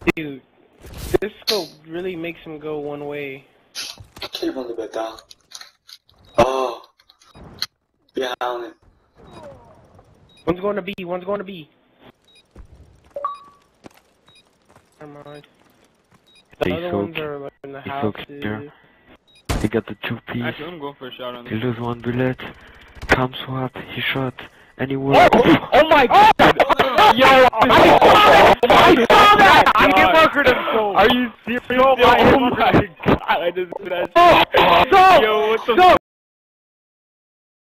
Dude, this scope really makes him go one way. 킬본드 뺐다. 어. 미안해. One's going to B, one's going to B. Never mind. The other ones are like in the house. He got the 2 piece. Actually, I'm going for a shot on He this. lose 1 bullet. Calm swap. He shot. Anywhere. Oh my god! Yo, I saw that! I hit-markered him so. Are you serious? Oh my god! I just So, Yo, what the